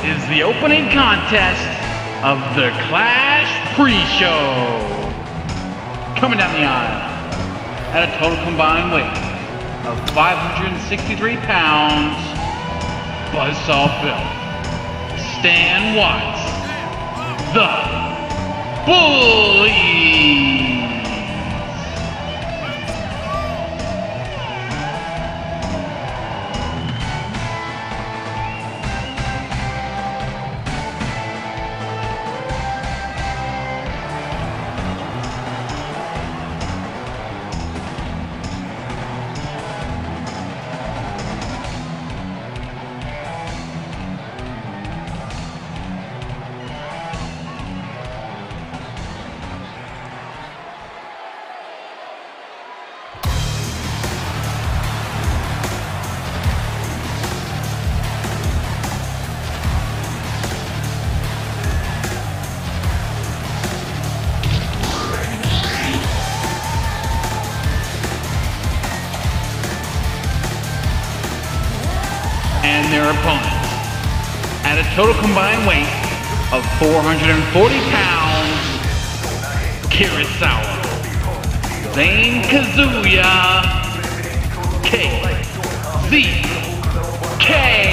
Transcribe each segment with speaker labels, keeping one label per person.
Speaker 1: is the opening contest of the Clash pre-show. Coming down the aisle at a total combined weight of 563 pounds, Buzzsaw Bill, Stan Watts, the Bullies. And their opponent, at a total combined weight of 440 pounds, Kurosawa, Zane Kazuya, KZK.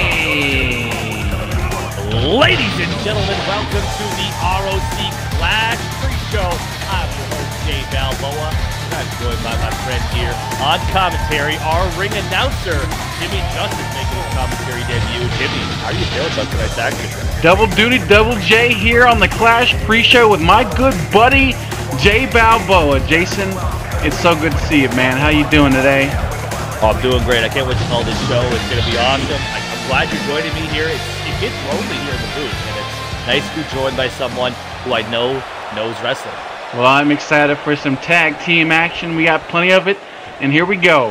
Speaker 2: Ladies and gentlemen, welcome to the ROC Clash pre-show. I'm your host, Jay Balboa. I'm joined by my friend here on commentary, our ring announcer, Jimmy Justice, making his commentary debut. Jimmy, how are you feeling about tonight's action?
Speaker 1: Double duty, Double J here on the Clash pre-show with my good buddy, Jay Balboa. Jason, it's so good to see you, man. How you doing today?
Speaker 2: Oh, I'm doing great. I can't wait to call this show. It's going to be awesome. I'm glad you're joining me here. It gets lonely here in the booth, and it's nice to be joined by someone who I know knows wrestling.
Speaker 1: Well, I'm excited for some tag team action. We got plenty of it, and here we go.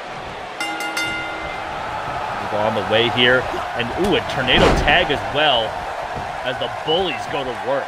Speaker 2: We're on the way here, and ooh, a tornado tag as well as the Bullies go to work.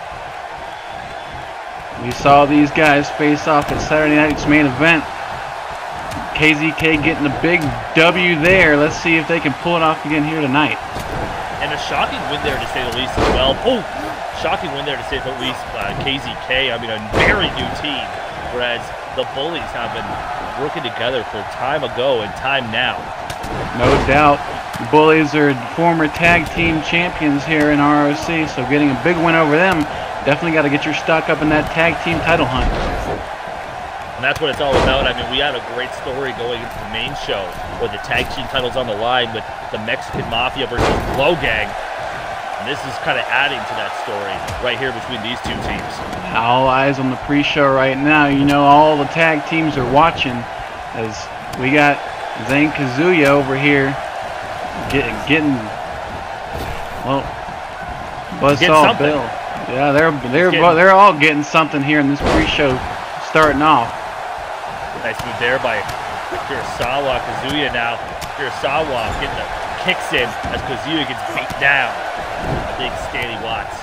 Speaker 1: We saw these guys face off at Saturday night's main event. KZK getting a big W there. Let's see if they can pull it off again here tonight.
Speaker 2: And a shocking win there, to say the least, as well. Oh, shocking win there, to say the least. KZK, I mean, a very new team, whereas the Bullies have been working together for time ago and time now.
Speaker 1: No doubt. The Bullies are former tag team champions here in ROC, so getting a big win over them, definitely got to get your stock up in that tag team title hunt.
Speaker 2: And that's what it's all about. I mean, we had a great story going into the main show where the tag team title's on the line with the Mexican Mafia versus Glow Gang. And this is kind of adding to that story right here between these two teams.
Speaker 1: All eyes on the pre-show right now. You know, all the tag teams are watching as we got Zane Kazuya over here getting well, Buzzsaw Bill. Yeah, they're all getting something here in this pre-show starting off.
Speaker 2: Nice move there by Kurosawa. Kazuya now. Kurosawa getting the kicks in as Kazuya gets beat down. A big Stanley Watts.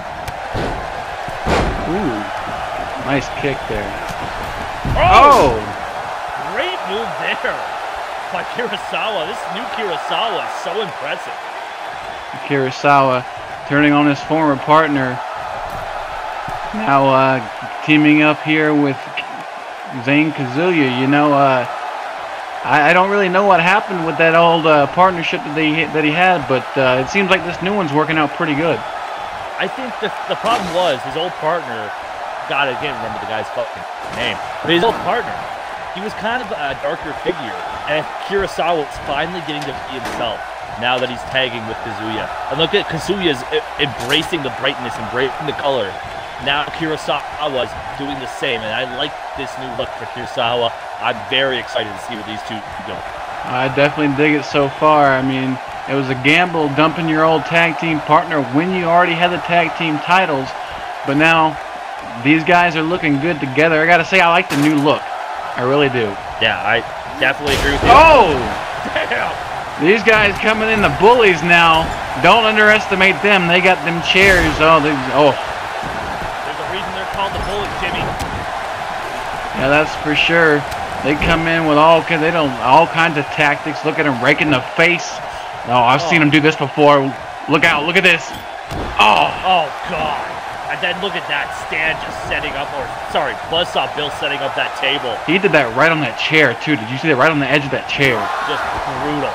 Speaker 1: Ooh, nice kick there.
Speaker 2: Oh! Great move there by Kurosawa. This new Kurosawa is so impressive.
Speaker 1: Kurosawa turning on his former partner. Now teaming up here with Zane Kazuya. You know, I don't really know what happened with that old partnership that he had, but it seems like this new one's working out pretty good.
Speaker 2: I think the problem was his old partner. God, I can't remember the guy's fucking name. But his old partner, he was kind of a darker figure, and Kurosawa is finally getting to be himself now that he's tagging with Kazuya. And look at Kazuya's embracing the brightness, embracing the color. Now Kurosawa's doing the same, and I like this new look for Kurosawa. I'm very excited to see where these two go.
Speaker 1: I definitely dig it so far. I mean, it was a gamble dumping your old tag team partner when you already had the tag team titles, but now these guys are looking good together. I gotta say, I like the new look. I really do.
Speaker 2: Yeah, I definitely agree with you.
Speaker 1: Oh!
Speaker 2: Damn!
Speaker 1: These guys coming in, the Bullies now. Don't underestimate them. They got them chairs. Oh.
Speaker 2: There's a reason they're called the Bullies, Jimmy.
Speaker 1: Yeah, that's for sure. They come in with all kinds of tactics. Look at them raking the face. Oh, I've seen them do this before. Look out, look at this. Oh.
Speaker 2: Oh, God. And then look at that. Stan just setting up, or sorry, Buzzsaw Bill setting up that table.
Speaker 1: He did that right on that chair, too. Did you see that right on the edge of that chair?
Speaker 2: Just brutal.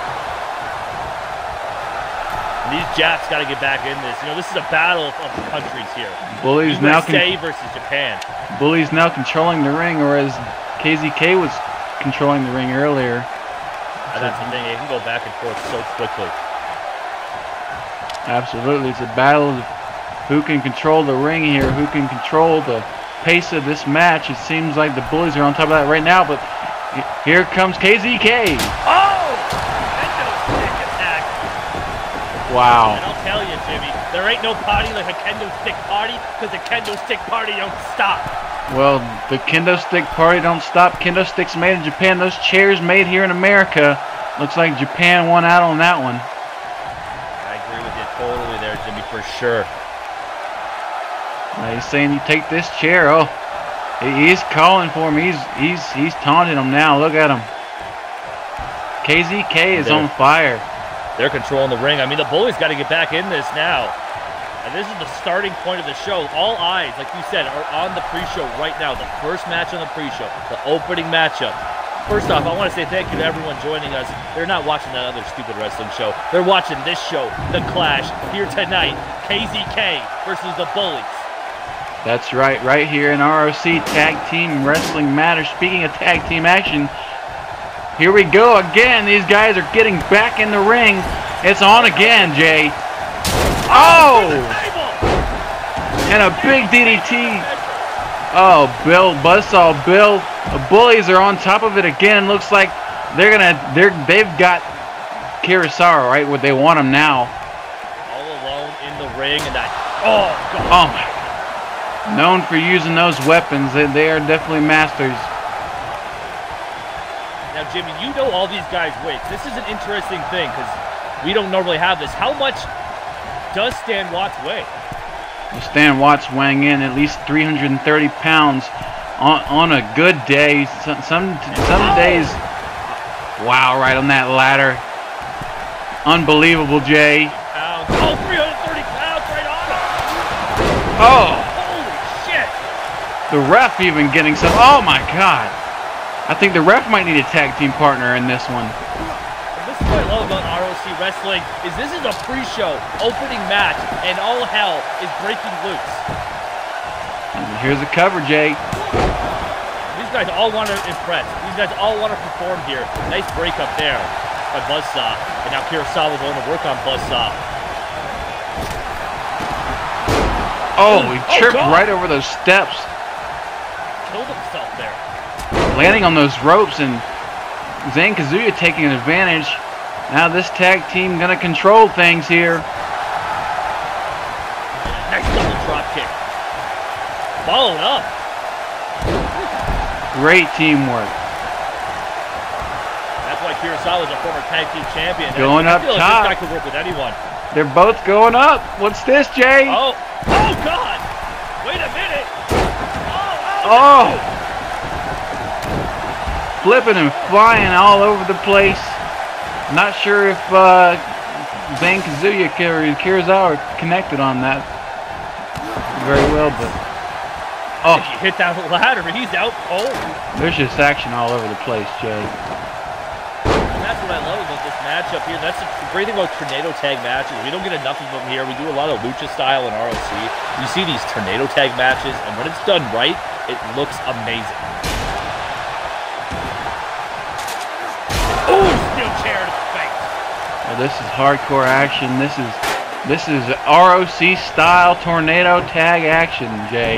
Speaker 2: And these Japs got to get back in this. You know, this is a battle of the countries here.
Speaker 1: Bully's
Speaker 2: USA versus Japan.
Speaker 1: Bully's now controlling the ring, whereas KZK was controlling the ring earlier.
Speaker 2: And that's the thing. It can go back and forth so quickly.
Speaker 1: Absolutely. It's a battle of who can control the ring here, who can control the pace of this match. It seems like the Bullies are on top of that right now, but here comes KZK.
Speaker 2: Oh! Kendo stick attack.
Speaker 1: Wow.
Speaker 2: And I'll tell you, Jimmy, there ain't no party like a kendo stick party, because the kendo stick party don't stop.
Speaker 1: Well, the kendo stick party don't stop. Kendo sticks made in Japan. Those chairs made here in America. Looks like Japan won out on that one.
Speaker 2: I agree with you totally there, Jimmy, for sure.
Speaker 1: He's saying you take this chair. Oh, he's calling for him. He's taunting him now. Look at him. KZK is on fire.
Speaker 2: They're controlling the ring. I mean, the Bullies got to get back in this now. And this is the starting point of the show. All eyes, like you said, are on the pre-show right now. The first match on the pre-show, the opening matchup. First off, I want to say thank you to everyone joining us. They're not watching that other stupid wrestling show. They're watching this show, The Clash, here tonight. KZK versus the Bullies.
Speaker 1: That's right, right here in ROC Tag Team Wrestling Matters. Speaking of tag team action, here we go again. These guys are getting back in the ring. It's on again, Jay. Oh! And a big DDT. Oh, Buzzsaw Bill. The Bullies are on top of it again. Looks like they've got Kurosawa right where they want him now.
Speaker 2: All alone in the ring, and that. Oh God.
Speaker 1: Oh my. Known for using those weapons, they are definitely masters.
Speaker 2: Now, Jimmy, you know all these guys' weights. This is an interesting thing because we don't normally have this. How much does Stan Watts weigh?
Speaker 1: Stan Watts weighing in at least 330 pounds on a good day. Some days, wow, right on that ladder. Unbelievable, Jay.
Speaker 2: Oh, 330 pounds right on him.
Speaker 1: Oh.
Speaker 2: Holy shit.
Speaker 1: The ref even getting some. Oh, my God. I think the ref might need a tag team partner in this one.
Speaker 2: This is what I love about ROC Wrestling, is this is a pre-show opening match, and all hell is breaking loose.
Speaker 1: And here's a cover, Jay.
Speaker 2: These guys all want to impress. These guys all want to perform here. Nice break up there by Buzzsaw. And now Kurosawa going to work on Buzzsaw.
Speaker 1: Oh, he tripped right over those steps.
Speaker 2: Killed himself there.
Speaker 1: Landing on those ropes, and Zayn Kazuya taking an advantage. Now this tag team gonna control things here.
Speaker 2: Nice double drop kick. Followed up.
Speaker 1: Great teamwork.
Speaker 2: That's why Kurosawa is a former tag team champion.
Speaker 1: Going up
Speaker 2: top. Like this guy could work with anyone.
Speaker 1: They're both going up. What's this, Jay?
Speaker 2: Oh God! Wait a minute.
Speaker 1: Oh! Flipping and flying all over the place. Not sure if Zayn Kazuya or Kurosawa are connected on that very well, but
Speaker 2: if you hit that ladder, he's out cold.
Speaker 1: There's just action all over the place, Jay.
Speaker 2: And that's what I love about this matchup here. That's the great thing about tornado tag matches. We don't get enough of them here. We do a lot of lucha style in ROC. You see these tornado tag matches, and when it's done right, it looks amazing. Oh, steel chair to the face.
Speaker 1: Well, this is hardcore action. This is ROC style tornado tag action, Jay.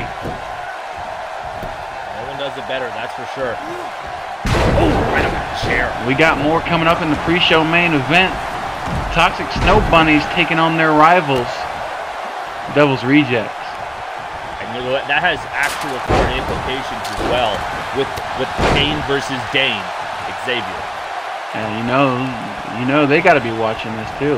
Speaker 2: No one does it better, that's for sure. Oh, right on that chair.
Speaker 1: We got more coming up in the pre-show main event. Toxic Snow Bunnies taking on their rivals, Devil's Rejects.
Speaker 2: And you know what? That has actual card implications as well with Kane versus Dane, Xavier.
Speaker 1: And you know they got to be watching this too.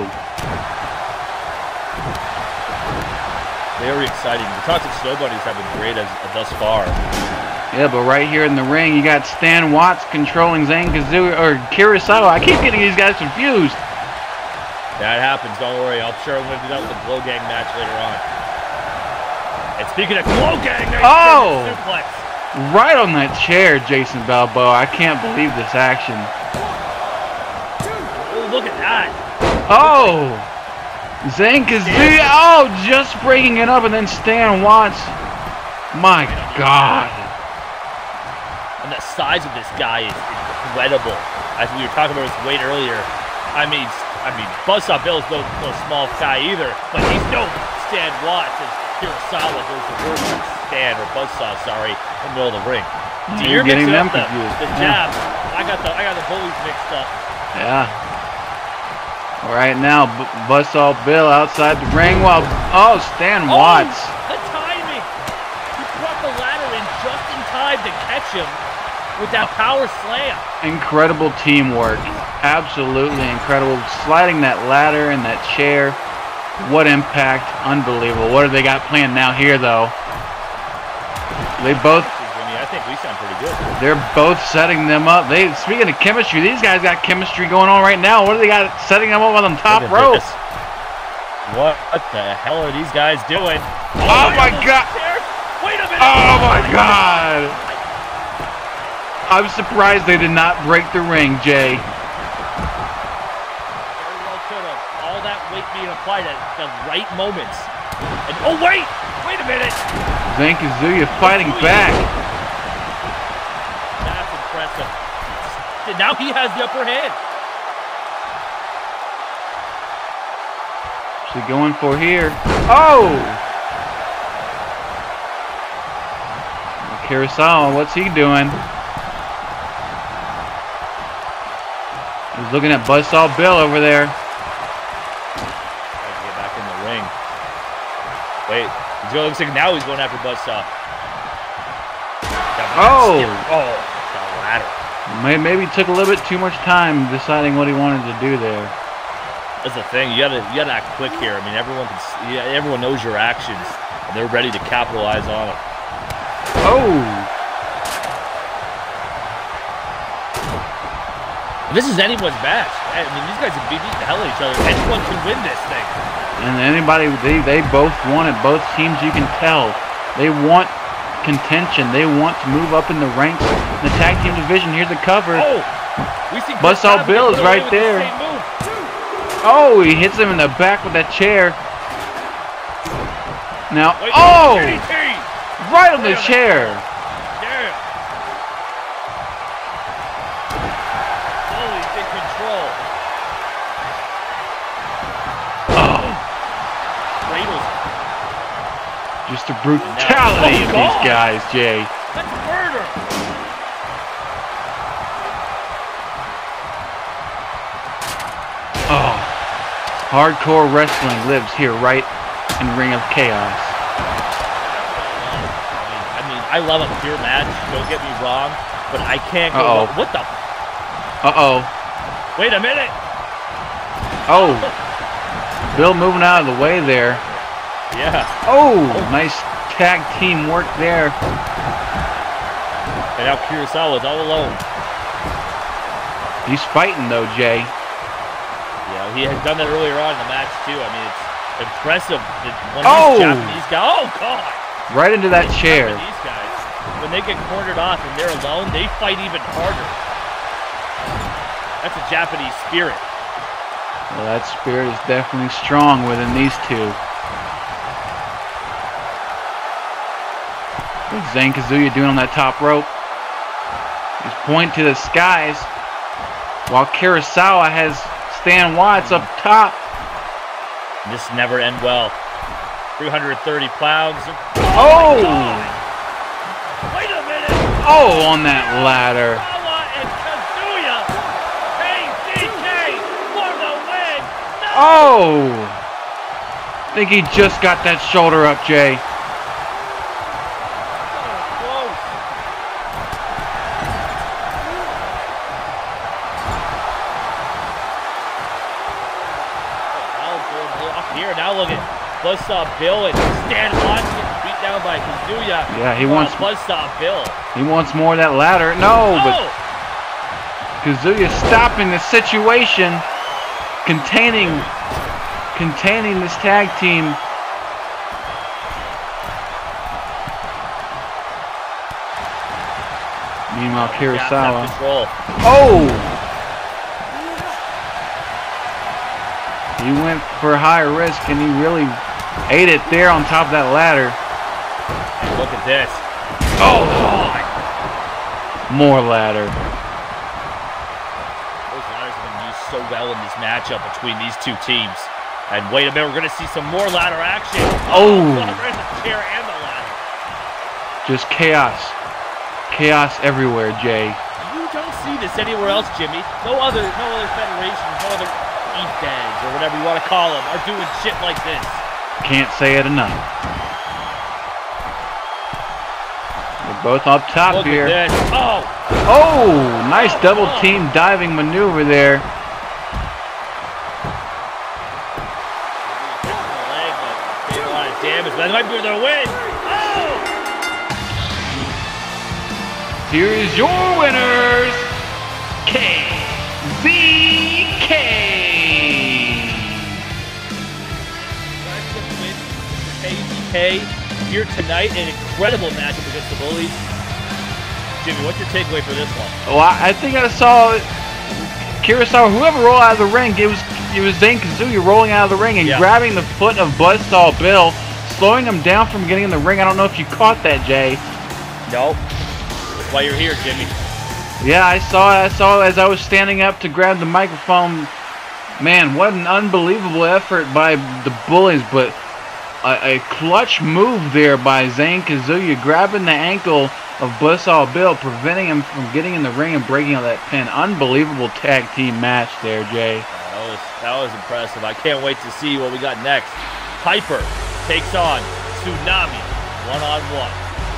Speaker 2: Very exciting. The Toxic Snow Bunnies have been great thus far.
Speaker 1: Yeah, but right here in the ring, you got Stan Watts controlling Zayn Kazuya or Kurosawa. I keep getting these guys confused.
Speaker 2: That happens. Don't worry. I'm sure I'm going to do that with the Glow Gang match later on. And speaking of Glow Gang, suplex.
Speaker 1: Right on that chair, Jason Balboa. I can't believe this action.
Speaker 2: Oh, look at that.
Speaker 1: Oh, Zayn Kazuya. Oh, just breaking it up, and then Stan Watts. My God.
Speaker 2: And the size of this guy is incredible. As we were talking about his weight earlier. I mean, Buzzsaw Bill is no small guy either, but he's no Stan Watts as Kurosawa goes to work with Stan or Buzzsaw, sorry, in the middle of the ring. So you're
Speaker 1: getting them
Speaker 2: the
Speaker 1: confused.
Speaker 2: jab. I got the bullies mixed up.
Speaker 1: Yeah. Right now, Buzzsaw Bill outside the ring while Stan Watts.
Speaker 2: The timing. He brought the ladder in just in time to catch him with that power slam.
Speaker 1: Incredible teamwork. Absolutely incredible. Sliding that ladder and that chair. What impact. Unbelievable. What do they got planned now here, though? They both...
Speaker 2: I think we sound pretty good.
Speaker 1: They're both setting them up. Speaking of chemistry, these guys got chemistry going on right now. What do they got setting them up on the top rope?
Speaker 2: What the hell are these guys doing?
Speaker 1: Oh my God!
Speaker 2: Wait a minute!
Speaker 1: Oh my God! I'm surprised they did not break the ring, Jay.
Speaker 2: Very well could have. All that weight being applied at the right moments. And oh wait! Wait a minute!
Speaker 1: Zayn Kazuya fighting back.
Speaker 2: That's impressive. Now he has the upper hand.
Speaker 1: What's he going for here? Oh! Kurosawa, what's he doing? He's looking at Buzzsaw Bill over there.
Speaker 2: Trying to get back in the ring. Wait, looks like now he's going after Buzzsaw.
Speaker 1: Oh!
Speaker 2: Oh, the ladder.
Speaker 1: Maybe took a little bit too much time deciding what he wanted to do there.
Speaker 2: That's the thing. You gotta act quick here. I mean, everyone knows your actions, and they're ready to capitalize on them.
Speaker 1: Oh!
Speaker 2: This is anyone's match. I mean, these guys have beat the hell out of each other. Anyone can win this thing.
Speaker 1: And anybody, they both want it. Both teams, you can tell, they want contention. They want to move up in the ranks in the tag team division. Here's the cover.
Speaker 2: Oh, we see
Speaker 1: Buzzsaw Bill is right there. Oh, he hits him in the back with that chair. Now, oh, right on the chair. Just the brutality of these guys, Jay.
Speaker 2: That's murder.
Speaker 1: Oh, hardcore wrestling lives here right in Ring of Chaos.
Speaker 2: I mean, I love a pure match. Don't get me wrong, but I can't go. What the? Wait a minute.
Speaker 1: Oh, Bill moving out of the way there.
Speaker 2: Yeah.
Speaker 1: Oh, nice tag team work there.
Speaker 2: And now Kurosawa's all alone.
Speaker 1: He's fighting though, Jay.
Speaker 2: Yeah, he had done that earlier on in the match too. I mean, it's impressive. One of these Japanese guys. Oh God!
Speaker 1: Right into that chair.
Speaker 2: These guys, when they get cornered off and they're alone, they fight even harder. That's a Japanese spirit.
Speaker 1: Well, that spirit is definitely strong within these two. What's Zayn Kazuya doing on that top rope? He's pointing to the skies while Kurosawa has Stan Watts up top.
Speaker 2: This never end well. 330 pounds.
Speaker 1: Oh!
Speaker 2: Wait a minute!
Speaker 1: Oh, on that ladder.
Speaker 2: Kurosawa and Kazuya! KCK for the win! No!
Speaker 1: Oh! I think he just got that shoulder up, Jay. Now look at Buzzsaw Bill and Stan Watts getting beat down by Kazuya. Yeah, he wants
Speaker 2: Buzzsaw Bill.
Speaker 1: He wants more of that ladder. No, but Kazuya stopping the situation, containing containing this tag team. Meanwhile, Kurosawa. Oh! He went for high risk, and he really ate it there on top of that ladder.
Speaker 2: And look at this.
Speaker 1: Oh! More ladder.
Speaker 2: Those ladders have been used so well in this matchup between these two teams. And wait a minute, we're going to see some more ladder action.
Speaker 1: Oh!
Speaker 2: There's the chair and the ladder.
Speaker 1: Just chaos. Chaos everywhere, Jay.
Speaker 2: You don't see this anywhere else, Jimmy. No other federations, no other E-feds, or whatever you want to call them, are doing shit like this.
Speaker 1: Can't say it enough. They're both up top
Speaker 2: Look
Speaker 1: here.
Speaker 2: At this. Oh!
Speaker 1: Oh! Nice double team diving maneuver there.
Speaker 2: Damage, that might be their win. Oh!
Speaker 1: Here is your winners, KZK.
Speaker 2: KZK here tonight, an incredible matchup against the Bullies. Jimmy, what's your takeaway for this one?
Speaker 1: Well, I think I saw Kurosawa, whoever rolled out of the ring, it was Zane Kazuya rolling out of the ring and grabbing the foot of Buzzsaw Bill, slowing him down from getting in the ring. I don't know if you caught that, Jay.
Speaker 2: Nope. That's why you're here, Jimmy.
Speaker 1: Yeah, I saw it as I was standing up to grab the microphone. Man, what an unbelievable effort by the Bullies, but a clutch move there by Zane Kazuya, grabbing the ankle of Buzzsaw Bill, preventing him from getting in the ring and breaking out that pin. Unbelievable tag team match there, Jay.
Speaker 2: That was impressive. I can't wait to see what we got next. Piper takes on Tsunami one-on-one.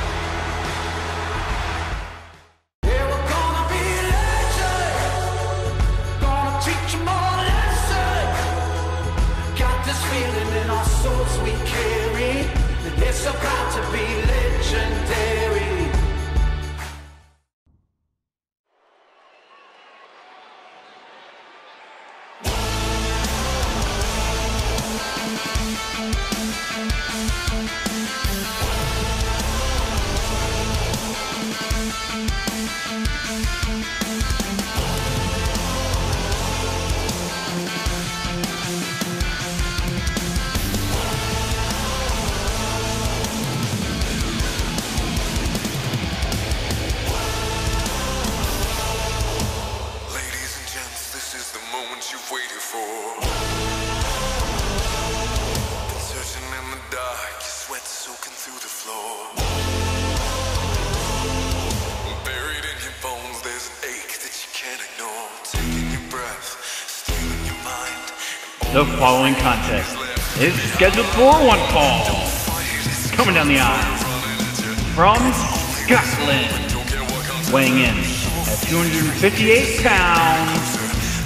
Speaker 1: The following contest is scheduled for one fall. Coming down the aisle from Scotland, weighing in at 258 pounds,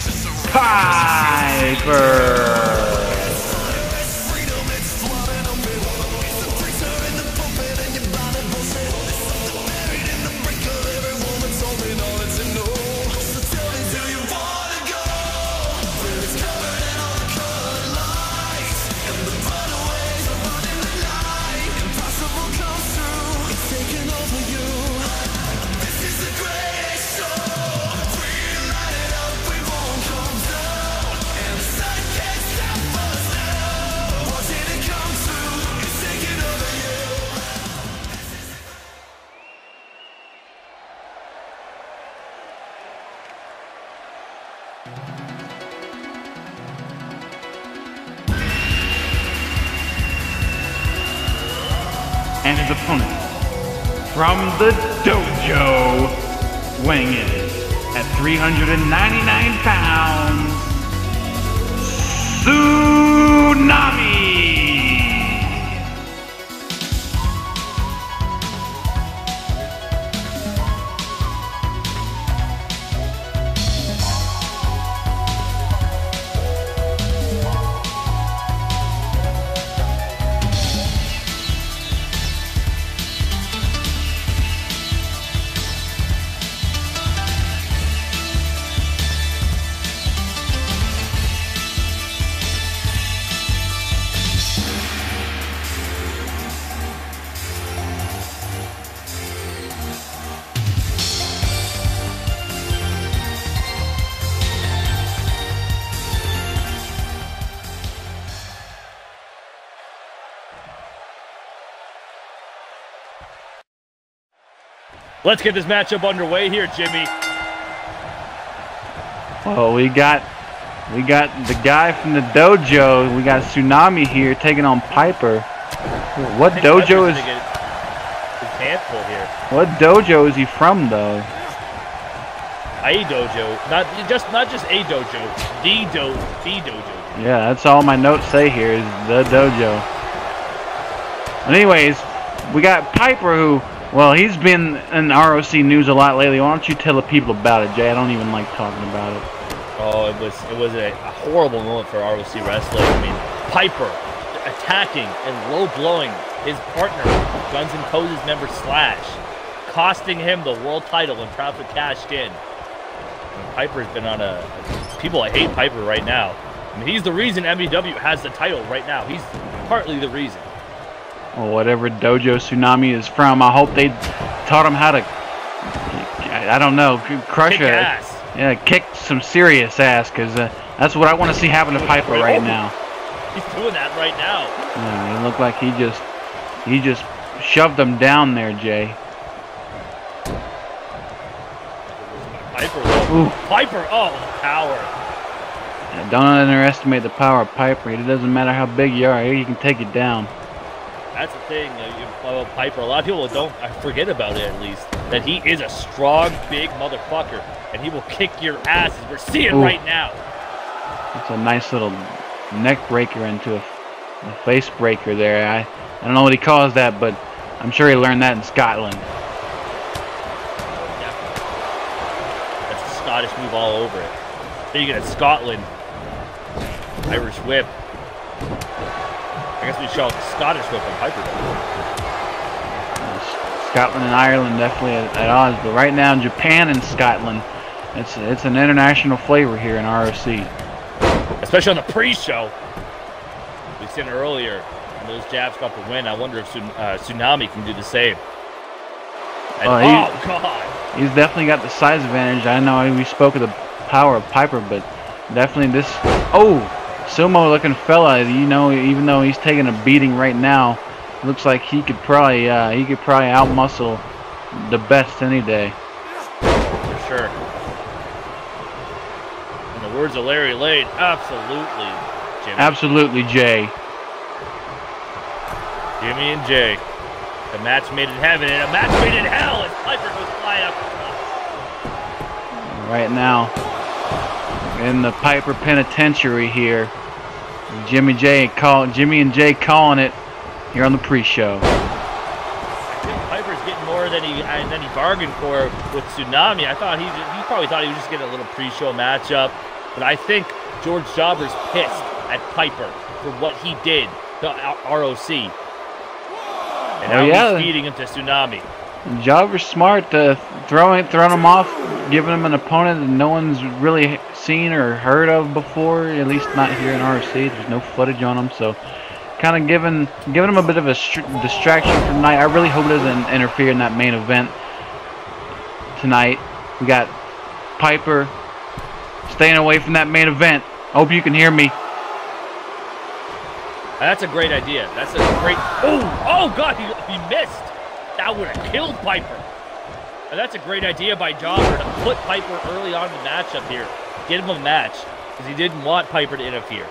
Speaker 1: Piper. And his opponent from the dojo, weighing in at 399 pounds, Tsunami.
Speaker 2: Let's get this matchup underway here, Jimmy.
Speaker 1: Well, we got the guy from the dojo. We got Tsunami here taking on Piper. What dojo is?
Speaker 2: His handful here.
Speaker 1: What dojo is he from, though?
Speaker 2: A dojo, not just a dojo, the dojo.
Speaker 1: Yeah, that's all my notes say here is the dojo. But anyways, we got Piper who, well, he's been in ROC news a lot lately. Why don't you tell the people about it, Jay? I don't even like talking about it.
Speaker 2: Oh, it was a horrible moment for ROC Wrestling. I mean, Piper attacking and low blowing his partner, Guns N' Poses member Slash, costing him the world title when Proudfoot cashed in. And Piper's been on people hate Piper right now. I mean, he's the reason MEW has the title right now. He's partly the reason.
Speaker 1: Well, whatever dojo Tsunami is from, I hope they taught him how to, I don't know, crush
Speaker 2: Kick ass.
Speaker 1: Yeah, kick some serious ass, because that's what I want to see happen to Piper right now.
Speaker 2: He's doing that right now.
Speaker 1: Yeah, it looked like he just shoved him down there, Jay.
Speaker 2: Piper,
Speaker 1: ooh.
Speaker 2: Piper, oh, power.
Speaker 1: Yeah, don't underestimate the power of Piper. It doesn't matter how big you are, he can take you down.
Speaker 2: That's the thing about Piper. A lot of people don't forget about it, at least, that he is a strong, big motherfucker, and he will kick your ass, as we're seeing right now.
Speaker 1: It's a nice little neck breaker into a face breaker there. I don't know what he calls that, but I'm sure he learned that in Scotland.
Speaker 2: Definitely. That's a Scottish move all over it. Speaking of Scotland, Irish whip. I guess we saw the Scottish whip on Piper.
Speaker 1: Scotland and Ireland definitely at odds, but right now Japan and Scotland, it's an international flavor here in ROC.
Speaker 2: Especially on the pre-show. We seen it earlier, and those jabs got the win. I wonder if Tsunami can do the same. And, oh God!
Speaker 1: He's definitely got the size advantage. I know we spoke of the power of Piper, but definitely this. Oh, sumo-looking fella. You know, even though he's taking a beating right now, looks like he could probably outmuscle the best any day.
Speaker 2: For sure. In the words of Larry Lane, absolutely, Jimmy.
Speaker 1: Absolutely, Jay.
Speaker 2: Jimmy and Jay. The match made in heaven and a match made in hell as Piper goes flying up the top.
Speaker 1: Right now, in the Piper Penitentiary here, Jimmy and Jay calling it here on the pre-show.
Speaker 2: I think Piper's getting more than he bargained for with Tsunami. I thought he probably thought he was just getting a little pre-show matchup, but I think George Jobber's pissed at Piper for what he did to ROC. And now he's feeding him to Tsunami.
Speaker 1: Jobber's smart, throwing him off, giving him an opponent that no one's really seen or heard of before, at least not here in ROC. There's no footage on him, so kind of giving him a bit of a distraction for tonight. I really hope it doesn't interfere in that main event tonight. We got Piper staying away from that main event. I hope you can hear me.
Speaker 2: That's a great idea. That's a great... Oh God, he missed. That would have killed Piper. And that's a great idea by Jobber to put Piper early on in the matchup here. Get him a match, because he didn't want Piper to interfere.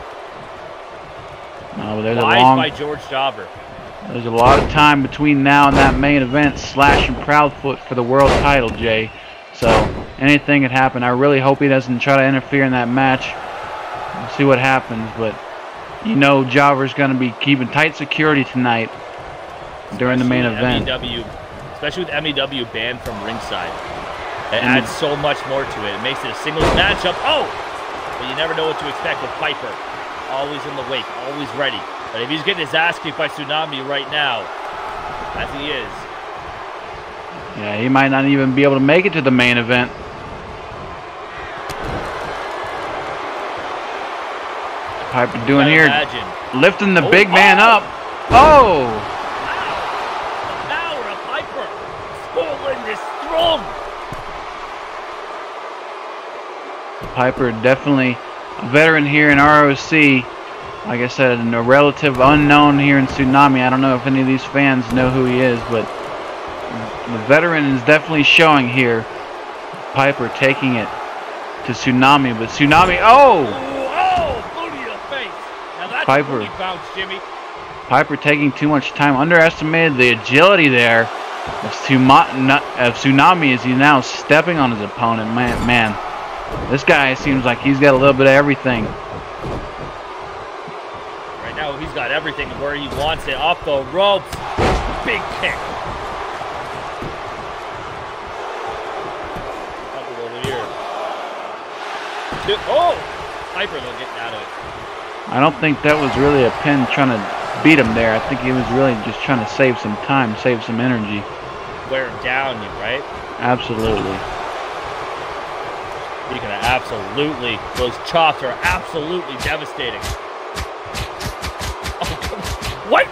Speaker 1: No, but
Speaker 2: Wise by George Jobber.
Speaker 1: There's a lot of time between now and that main event, Slash and Proudfoot for the world title, Jay. So anything could happen. I really hope he doesn't try to interfere in that match. We'll see what happens, but you know Jobber's going to be keeping tight security tonight during the main event.
Speaker 2: Especially with MEW banned from ringside. It adds so much more to it. It makes it a singles matchup. Oh! But you never know what to expect with Piper. Always in the wake, always ready. But if he's getting his ass kicked by Tsunami right now, as he is.
Speaker 1: Yeah, he might not even be able to make it to the main event. Piper doing here, lifting the big man up. Oh!
Speaker 2: The power of Piper. Scotland is strong.
Speaker 1: Piper definitely a veteran here in ROC. Like I said, a relative unknown here in Tsunami. I don't know if any of these fans know who he is, but The veteran is definitely showing here. Piper taking it to Tsunami, but Tsunami,
Speaker 2: Oh, boot to the face. Now that's
Speaker 1: Piper.
Speaker 2: a booty bounce, Jimmy.
Speaker 1: Piper taking too much time. Underestimated the agility there of Tsunami as he's now stepping on his opponent. Man, this guy seems like he's got a little bit of everything.
Speaker 2: Right now he's got everything where he wants it. Off the ropes. Big kick. Up over here. Oh! Piper though getting out of it.
Speaker 1: I don't think that was really a pin trying to beat him there. I think he was really just trying to save some time, save some energy.
Speaker 2: Wear him down, you right?
Speaker 1: Absolutely.
Speaker 2: Speaking of absolutely, those chops are absolutely devastating. Oh, what?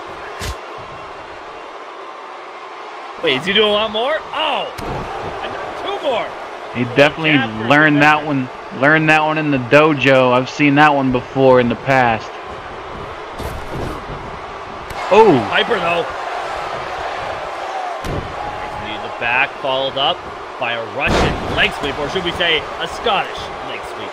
Speaker 2: Wait, is he doing a lot more? Oh! Two more!
Speaker 1: He definitely learned that one. Learned that one in the dojo. I've seen that one before in the past. Oh!
Speaker 2: Piper though. The back followed up by a Russian leg sweep, or should we say a Scottish leg sweep?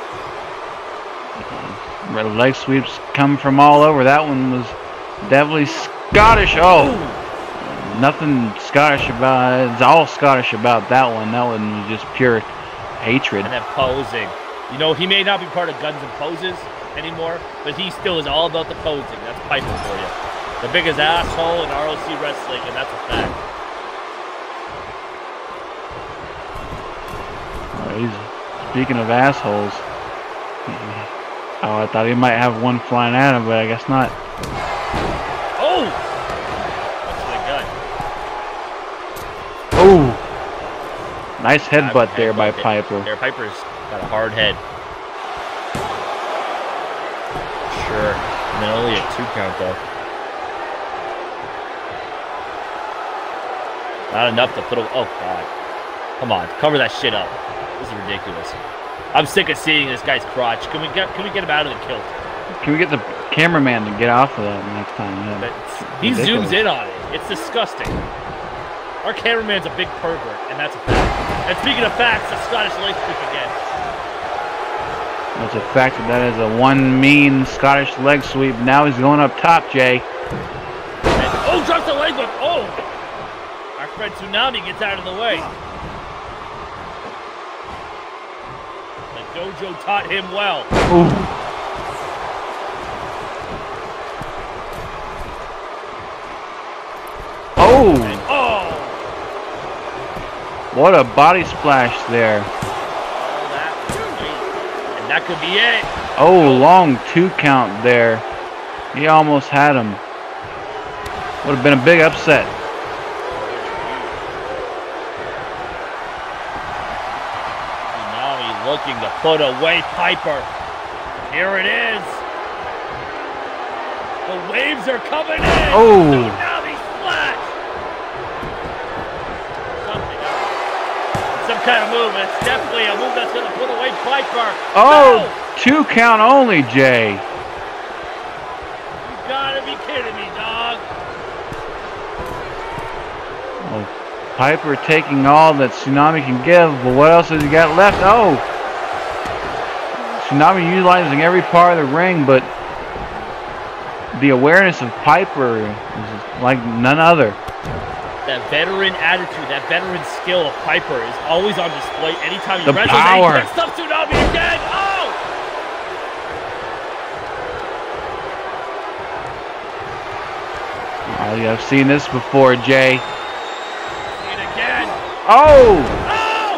Speaker 1: Where the leg sweeps come from all over. That one was definitely Scottish. Oh!
Speaker 2: Ooh.
Speaker 1: Nothing Scottish about it. It's all Scottish about that one. That one was just pure hatred.
Speaker 2: And then posing. You know, he may not be part of Guns and Poses anymore, but he still is all about the posing. That's Piper for you. The biggest asshole in ROC wrestling, and that's a fact.
Speaker 1: Speaking of assholes. Oh, I thought he might have one flying at him, but I guess not.
Speaker 2: Oh! That's the gun.
Speaker 1: Oh! Nice headbutt there by Piper.
Speaker 2: There, Piper's got a hard head. Sure. And then only a 2 count though. Not enough to put a... Oh, God. Come on. Cover that shit up. This is ridiculous. I'm sick of seeing this guy's crotch. Can we get him out of the kilt?
Speaker 1: Can we get the cameraman to get off of that next time? Yeah.
Speaker 2: He zooms in on it. It's disgusting. Our cameraman's a big pervert, and that's a fact. And speaking of facts, the Scottish leg sweep again.
Speaker 1: That's a fact that is a one mean Scottish leg sweep. Now he's going up top, Jay.
Speaker 2: And, oh, drops the leg whip. Oh! Our friend Tsunami gets out of the way. The dojo taught him well.
Speaker 1: Ooh. Oh!
Speaker 2: And, oh!
Speaker 1: What a body splash there.
Speaker 2: And that could be it.
Speaker 1: Oh, long 2 count there. He almost had him. Would have been a big upset.
Speaker 2: Tsunami looking to put away Piper. Here it is. The waves are coming in.
Speaker 1: Oh.
Speaker 2: Tsunami splash. Something else. Some kind of move. It's definitely a move that's going to put away Piper.
Speaker 1: Oh,
Speaker 2: No!
Speaker 1: 2 count only, Jay.
Speaker 2: You gotta be kidding me, dog.
Speaker 1: Oh, Piper taking all that Tsunami can give, but what else has he got left? Oh! Tsunami utilizing every part of the ring, but the awareness of Piper is like none other.
Speaker 2: That veteran attitude, that veteran skill of Piper is always on display anytime you
Speaker 1: The
Speaker 2: wrestle.
Speaker 1: power.
Speaker 2: He picks up Tsunami again. Oh!
Speaker 1: Oh, yeah, I've seen this before, Jay.
Speaker 2: See it again.
Speaker 1: Oh!
Speaker 2: Oh!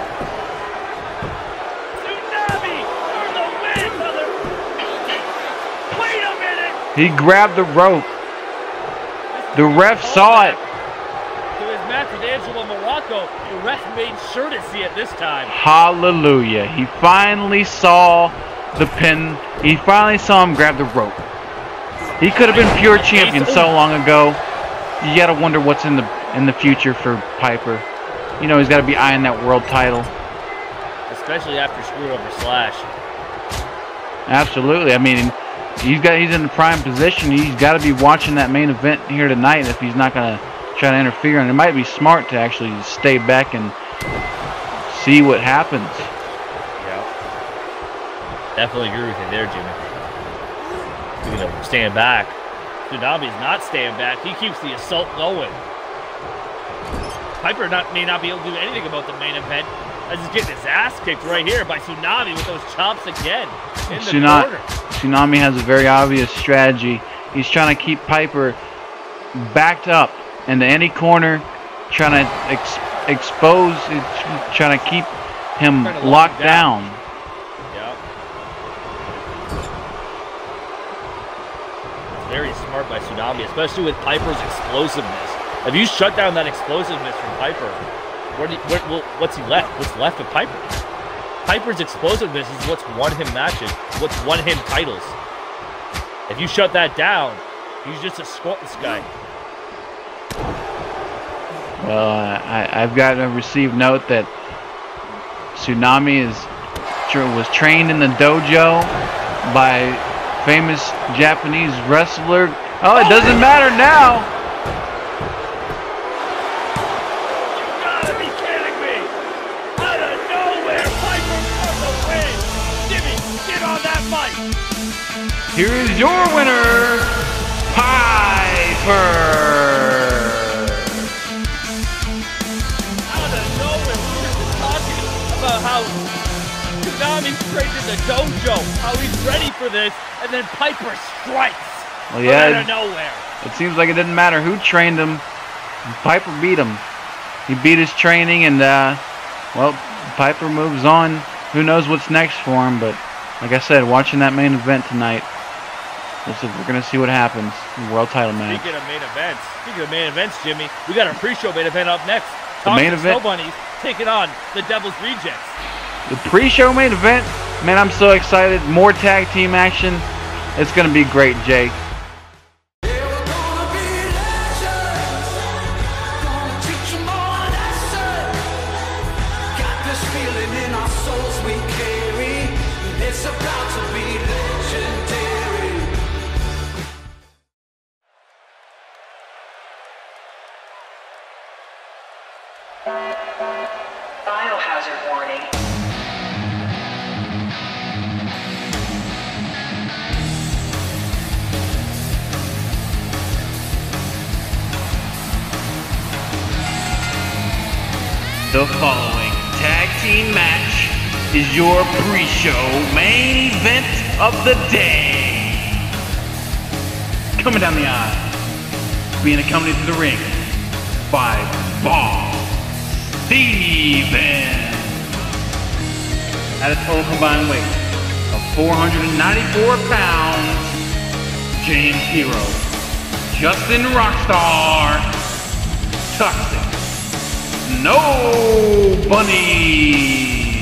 Speaker 2: Tsunami for the win, mother. Wait a minute.
Speaker 1: He grabbed the rope. The ref saw it.
Speaker 2: To his match with Angelo Morocco, the ref made sure to see it this time.
Speaker 1: Hallelujah. He finally saw the pin. He finally saw him grab the rope. He could have been pure champion so long ago. You gotta wonder what's in the future for Piper. You know, he's gotta be eyeing that world title.
Speaker 2: Especially after screwing over Slash.
Speaker 1: Absolutely. I mean, he's in the prime position. He's got to be watching that main event here tonight if he's not gonna try to interfere, and it might be smart to actually stay back and see what happens.
Speaker 2: Yeah. Definitely agree with you there, Jimmy. Speaking of staying back, Tsunami's not staying back. He keeps the assault going. Piper may not be able to do anything about the main event, as he's getting his ass kicked right here by Tsunami with those chops again in the corner.
Speaker 1: Tsunami has a very obvious strategy. He's trying to keep Piper backed up into any corner, trying to expose, trying to keep him locked down.
Speaker 2: Yeah. It's very smart by Tsunami, especially with Piper's explosiveness. If you shut down that explosiveness from Piper, what's he left? What's left of Piper? Piper's explosiveness is what's won him matches, what's won him titles. If you shut that down, he's just a squatless guy.
Speaker 1: Well, I've got a received note that Tsunami was trained in the dojo by famous Japanese wrestler. Oh, it doesn't matter now. Here is your winner, Piper.
Speaker 2: Out of nowhere, we were just talking about how Tsunami's trained in the dojo, how he's ready for this, and then Piper strikes
Speaker 1: well, yeah,
Speaker 2: out of nowhere.
Speaker 1: It seems like it didn't matter who trained him. Piper beat him. He beat his training, and well, Piper moves on. Who knows what's next for him? But like I said, watching that main event tonight. We're going to see what happens in the world title match.
Speaker 2: Speaking of main events, Jimmy, we got our pre-show main event up next.
Speaker 1: The main event.
Speaker 2: Snow Bunnies taking on the Devil's Rejects.
Speaker 1: The pre-show main event, man, I'm so excited. More tag team action. It's going to be great, Jay.
Speaker 3: Biohazard warning.
Speaker 1: The following tag team match is your pre-show main event of the day. Coming down the aisle, being accompanied to the ring by Boss Steven. At a total combined weight of 494 pounds, James Hero, Justin Rockstar, Toxic, No Bunny.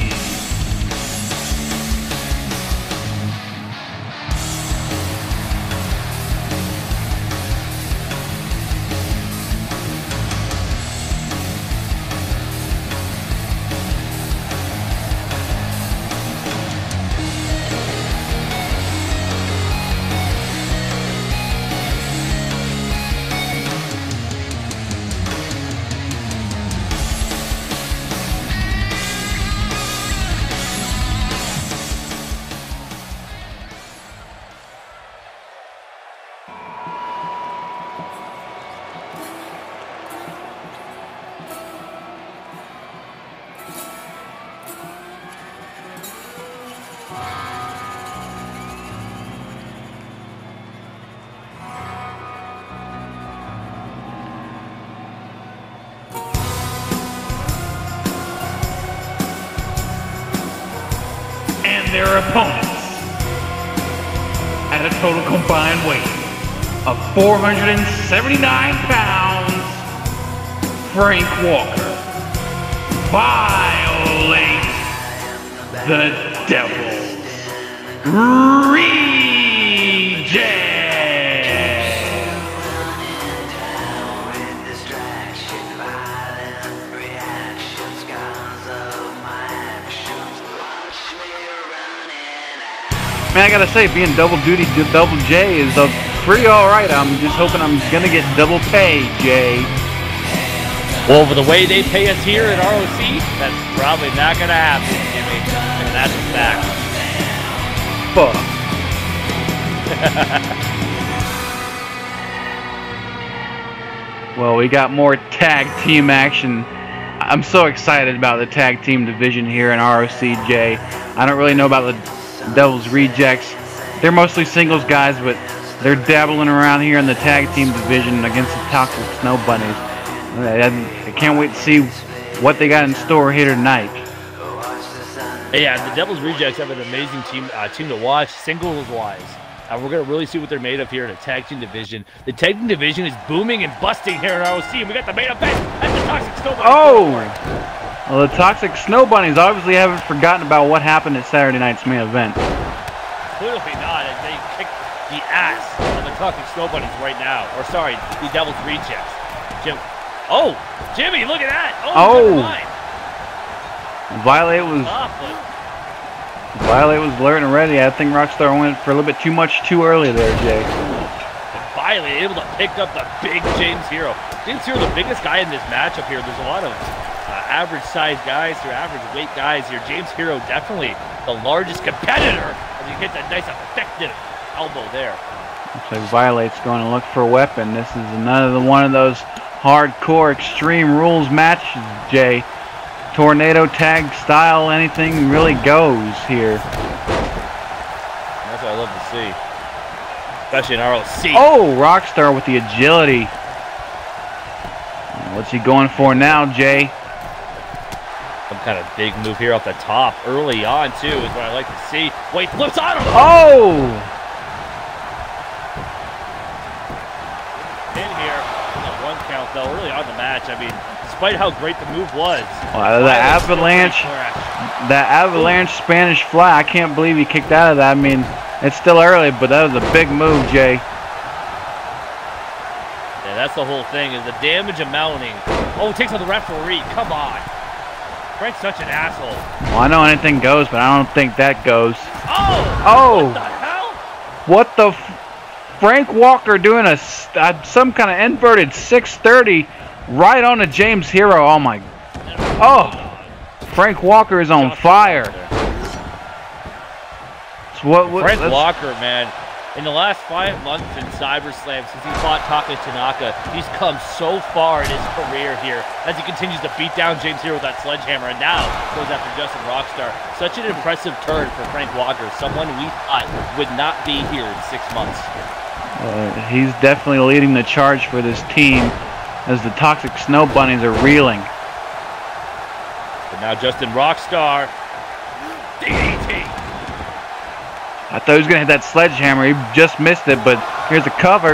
Speaker 1: Their opponents at a total combined weight of 479 pounds, Frank Walker violates the Devil's Rejects. Man, I gotta say, being double duty double J is pretty alright. I'm just hoping I'm gonna get double pay, Jay.
Speaker 2: Well, with the way they pay us here at ROC, that's probably not going to happen, Jimmy. And that's a fact.
Speaker 1: Fuck. Well, we got more tag team action. I'm so excited about the tag team division here in ROCJ. I don't really know about the Devil's Rejects. They're mostly singles guys, but they're dabbling around here in the tag team division against the Toxic Snow Bunnies. I can't wait to see what they got in store here tonight.
Speaker 2: Yeah, the Devil's Rejects have an amazing team to watch, singles-wise. We're going to really see what they're made of here in the tag team division. The tag team division is booming and busting here in ROC, and we got the main event at the Toxic Snow Bunnies.
Speaker 1: Oh! Well, the Toxic Snow Bunnies obviously haven't forgotten about what happened at Saturday night's main event.
Speaker 2: Clearly not, as they kick the ass of the Toxic Snow Bunnies right now. Or sorry, the Devil's Rejects. Jimmy, look at that! Oh!
Speaker 1: Violate was alert and ready. I think Rockstar went for a little bit too much too early there, Jay.
Speaker 2: Violate able to pick up the big James Hero. James Hero, the biggest guy in this matchup here. There's a lot of average-sized guys here, average-weight guys here. James Hero definitely the largest competitor. And you get that nice effective elbow there.
Speaker 1: Looks like Violate's going to look for a weapon. This is another one of those hardcore Extreme Rules matches, Jay. Tornado tag style, anything really goes here.
Speaker 2: That's what I love to see. Especially in ROC.
Speaker 1: Oh, Rockstar with the agility. What's he going for now, Jay?
Speaker 2: Some kind of big move here off the top early on, too, is what I like to see. Wait, flips on him!
Speaker 1: Oh!
Speaker 2: In here, one count, though, early on in the match. I mean, despite how great the move was.
Speaker 1: The avalanche Spanish fly. I can't believe he kicked out of that. I mean, it's still early, but that was a big move, Jay.
Speaker 2: Yeah, that's the whole thing, is the damage amounting. Oh, it takes on the referee. Come on. Frank's such an asshole.
Speaker 1: Well, I know anything goes, but I don't think that goes.
Speaker 2: Oh! What the hell?
Speaker 1: What the... Frank Walker doing some kind of inverted 630 right on to James Hero. Oh my! Oh, Frank Walker is on fire. So
Speaker 2: Frank Walker, man, in the last 5 months in CyberSlam, since he fought Taka Tanaka, he's come so far in his career here as he continues to beat down James Hero with that sledgehammer, and now goes after Justin Rockstar. Such an impressive turn for Frank Walker, someone we thought would not be here in 6 months.
Speaker 1: He's definitely leading the charge for this team as the Toxic Snow Bunnies are reeling.
Speaker 2: But now Justin Rockstar. DDT!
Speaker 1: I thought he was going to hit that sledgehammer. He just missed it, but here's a cover.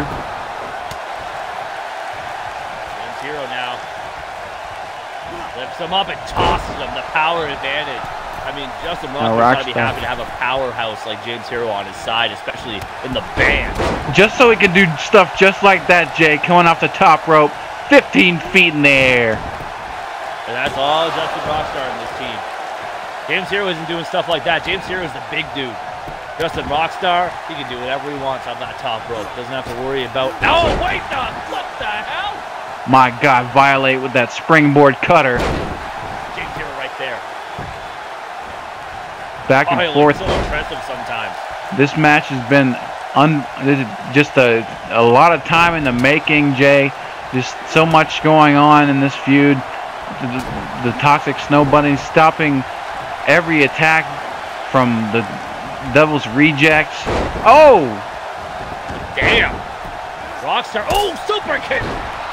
Speaker 2: James Hero now. Lifts him up and tosses him. The power advantage. I mean, Justin Rockstar's got to be happy to have a powerhouse like James Hero on his side, especially in the band.
Speaker 1: Just so he can do stuff just like that, Jay, coming off the top rope, 15 feet in the air.
Speaker 2: And that's all Justin Rockstar in this team. James Hero isn't doing stuff like that. James Hero is the big dude. Justin Rockstar, he can do whatever he wants on that top rope. Doesn't have to worry about... Oh, wait, what the hell?
Speaker 1: My God, Violate with that springboard cutter.
Speaker 2: James Hero right there.
Speaker 1: Back and forth.
Speaker 2: So impressive sometimes.
Speaker 1: This match has been just a lot of time in the making, Jay. Just so much going on in this feud. The Toxic Snow Bunnies stopping every attack from the Devil's Rejects. Oh!
Speaker 2: Damn! Rockstar. Oh, super kick!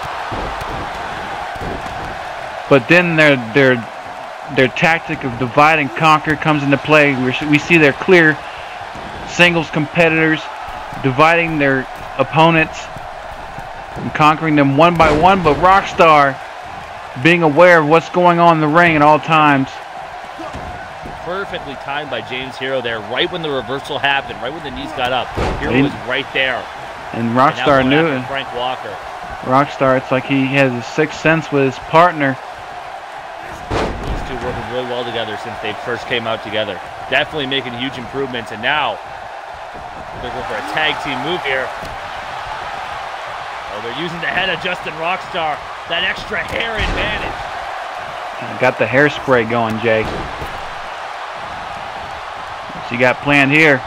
Speaker 1: But then their tactic of divide and conquer comes into play. We see their clear singles competitors dividing their opponents and conquering them one by one, but Rockstar being aware of what's going on in the ring at all times.
Speaker 2: Perfectly timed by James Hero there, right when the reversal happened, right when the knees got up. Hero was right there.
Speaker 1: And Rockstar knew it.
Speaker 2: Frank Walker.
Speaker 1: Rockstar, it's like he has a sixth sense with his partner.
Speaker 2: These two working really well together since they first came out together. Definitely making huge improvements, and now they're going for a tag team move here. Oh, they're using the head of Justin Rockstar. that extra hair advantage.
Speaker 1: Got the hairspray going, Jay. What's he got planned here?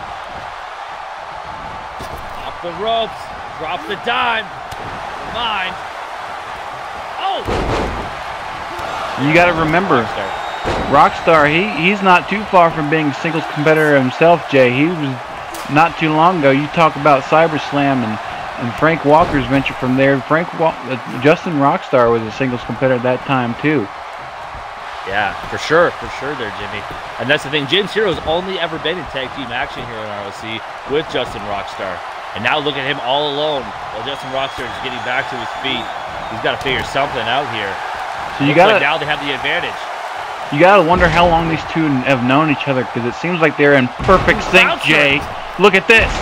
Speaker 2: Off the ropes, drop the dime. Never mind. Oh!
Speaker 1: You got to remember, Rockstar, he's not too far from being a singles competitor himself, Jay. He was not too long ago. You talk about CyberSlam and Frank Walker's venture from there. Justin Rockstar was a singles competitor at that time too.
Speaker 2: Yeah, for sure there, Jimmy. And that's the thing, James Hero's only ever been in tag team action here in ROC with Justin Rockstar. And now look at him all alone while Justin Rockstar is getting back to his feet. He's got to figure something out here.
Speaker 1: So you got
Speaker 2: like now they have the advantage.
Speaker 1: You got to wonder how long these two have known each other, because it seems like they're in perfect sync, Jay. Look at this.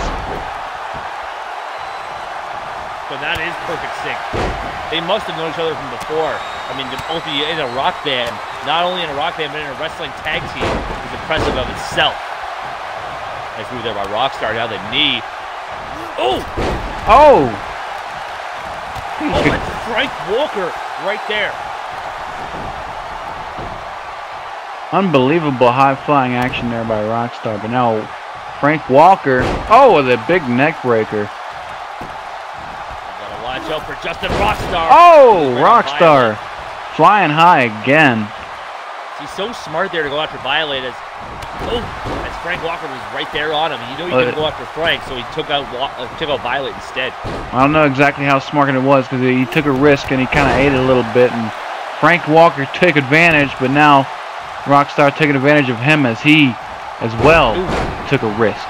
Speaker 2: But that is perfect sync. They must have known each other from before. I mean, to both be in a rock band, not only in a rock band, but in a wrestling tag team is impressive of itself. Nice move there by Rockstar. Now the knee. Oh!
Speaker 1: Oh!
Speaker 2: Oh, and Frank Walker right there.
Speaker 1: Unbelievable high-flying action there by Rockstar. But now Frank Walker, oh, with a big neck breaker.
Speaker 2: Gotta watch out for Justin Rockstar.
Speaker 1: Oh, Rockstar flying high again.
Speaker 2: He's so smart there to go after Violet as Frank Walker was right there on him. You know he couldn't go after Frank, so he took out Violet instead.
Speaker 1: I don't know exactly how smart it was, because he took a risk and he kind of ate it a little bit, and Frank Walker took advantage, but now Rockstar taking advantage of him as he, as well, took a risk.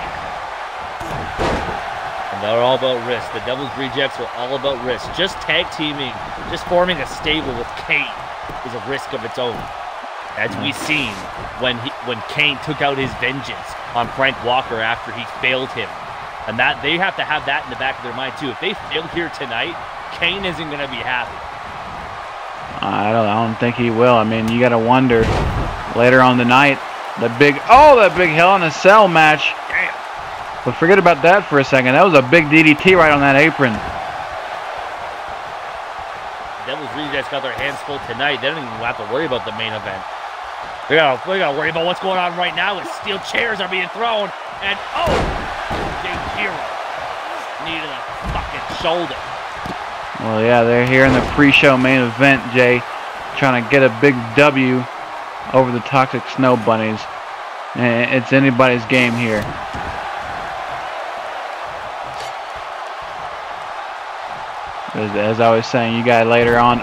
Speaker 2: And they're all about risk. The Devil's Rejects are all about risk. Just tag teaming, just forming a stable with Kane is a risk of its own. As we've seen when Kane took out his vengeance on Frank Walker after he failed him. And that they have to have that in the back of their mind too. If they fail here tonight, Kane isn't going to be happy.
Speaker 1: I don't think he will. I mean, you got to wonder later on the night, that big Hell in a Cell match.
Speaker 2: Damn.
Speaker 1: But forget about that for a second. That was a big DDT right on that apron.
Speaker 2: Devil's Rejects got their hands full tonight. They don't even have to worry about the main event. We gotta worry about what's going on right now as steel chairs are being thrown. And James Hero knee to the fucking shoulder.
Speaker 1: Well, yeah, they're here in the pre-show main event, Jay, trying to get a big W over the Toxic Snow Bunnies. And it's anybody's game here. As I was saying, you got later on.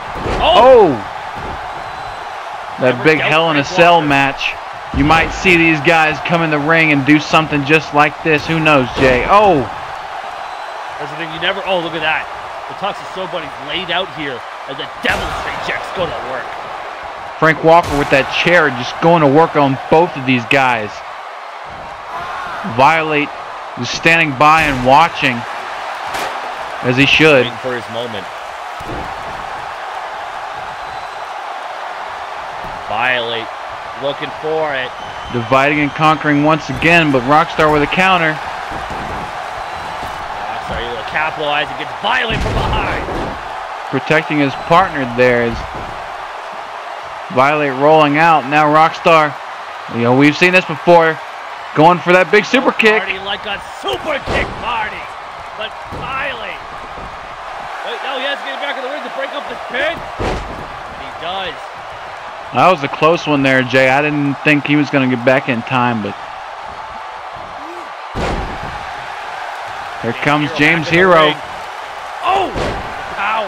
Speaker 1: That big Hell in a Cell match. You might see these guys come in the ring and do something just like this. Who knows, Jay?
Speaker 2: That's the thing. You never. Oh, look at that. The Toxic Snow Bunnies laid out here as the Devil's Rejects go to work.
Speaker 1: Frank Walker with that chair just going to work on both of these guys. Violet was standing by and watching, as he should.
Speaker 2: Waiting for his moment. Violet looking for it.
Speaker 1: Dividing and conquering once again, but Rockstar with a counter.
Speaker 2: Rockstar able to capitalize and gets Violet from behind.
Speaker 1: Protecting his partner there is Violet rolling out. Now Rockstar, we've seen this before, going for that big super kick.
Speaker 2: Party like a super kick party. But Violet. No, he has to get back in the ring to break up this pin. And he does.
Speaker 1: That was a close one there, Jay. I didn't think he was going to get back in time, but here comes James Hero.
Speaker 2: Oh! Power!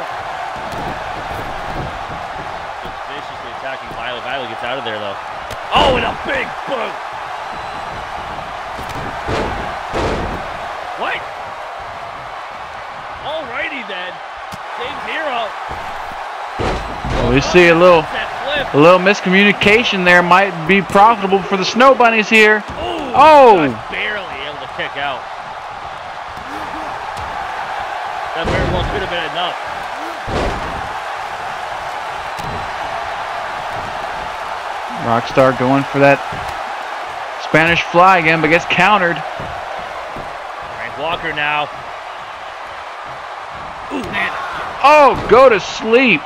Speaker 2: Just viciously attacking Violet. Violet gets out of there, though. Oh, and a big boot! What? Alrighty, then. James Hero.
Speaker 1: We see a little miscommunication there. Might be profitable for the Snow Bunnies here.
Speaker 2: Just barely able to kick out. That very well could have been enough.
Speaker 1: Rockstar going for that Spanish Fly again, but gets countered.
Speaker 2: Frank Walker now. Ooh, man.
Speaker 1: Oh, go to sleep.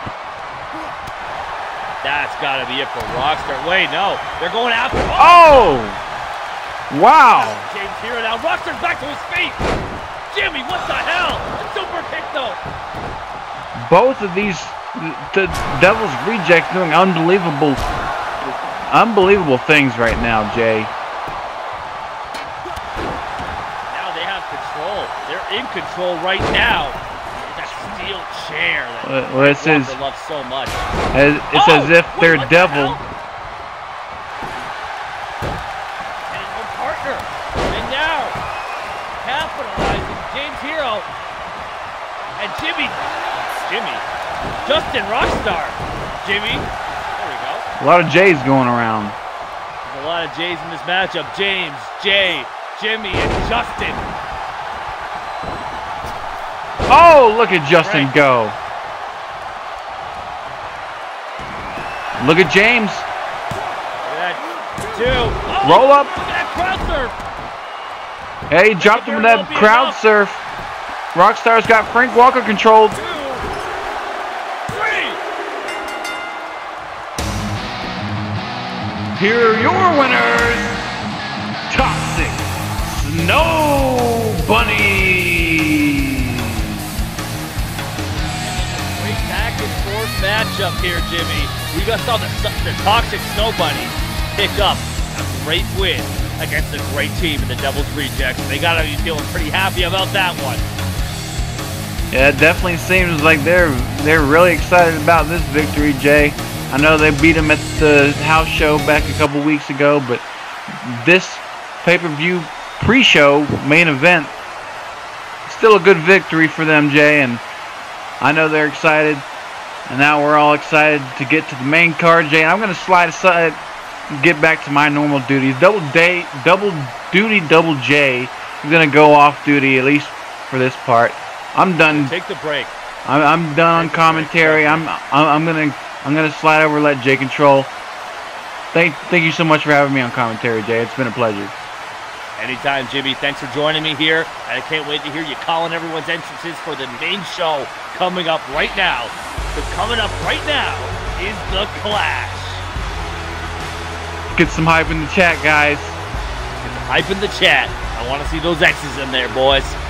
Speaker 2: That's got to be it for Rockstar. Wait, no. They're going after.
Speaker 1: Oh! Wow.
Speaker 2: James Hero now. Rockstar's back to his feet. Jimmy, what the hell? A super kick, though.
Speaker 1: Both of these, the Devil's Rejects doing unbelievable things right now, Jay.
Speaker 2: Now they have control. They're in control right now. That steel chair that
Speaker 1: Well, it says,
Speaker 2: Walker loves so much.
Speaker 1: it's as if
Speaker 2: Wait,
Speaker 1: they're
Speaker 2: what the
Speaker 1: devil.
Speaker 2: hell? And no partner. And now, capitalizing, James Hero and Jimmy. Justin Rockstar. Jimmy. There we go.
Speaker 1: A lot of J's going around.
Speaker 2: There's a lot of J's in this matchup. James, Jay, Jimmy, and Justin.
Speaker 1: Oh, look at Justin
Speaker 2: Right.
Speaker 1: go. Look at James.
Speaker 2: Look at that. Two. Oh,
Speaker 1: Roll up.
Speaker 2: Look at that crowd surf.
Speaker 1: Hey, he dropped him with that crowd surf. Rockstar's got Frank Walker controlled.
Speaker 2: 2, 3.
Speaker 1: Here are your winners. Toxic Snow Bunny.
Speaker 2: Great back and forth matchup here, Jimmy. We just saw the Toxic Snow Bunny pick up a great win against a great team in the Devil's Rejects. They gotta be feeling pretty happy about that one.
Speaker 1: Yeah, it definitely seems like they're really excited about this victory, Jay. I know they beat them at the house show back a couple weeks ago, but this pay-per-view pre-show main event, still a good victory for them, Jay, and I know they're excited. And now we're all excited to get to the main card, Jay. And I'm going to slide aside and get back to my normal duties. Double J is going to go off duty, at least for this part. I'm done.
Speaker 2: Take the break.
Speaker 1: I'm done on commentary. I'm gonna slide over and let Jay control. Thank you so much for having me on commentary, Jay. It's been a pleasure.
Speaker 2: Anytime, Jimmy. Thanks for joining me here. I can't wait to hear you calling everyone's entrances for the main show coming up right now. So coming up right now is The Clash.
Speaker 1: Get some hype in the chat, guys.
Speaker 2: Get some hype in the chat. I want to see those X's in there, boys.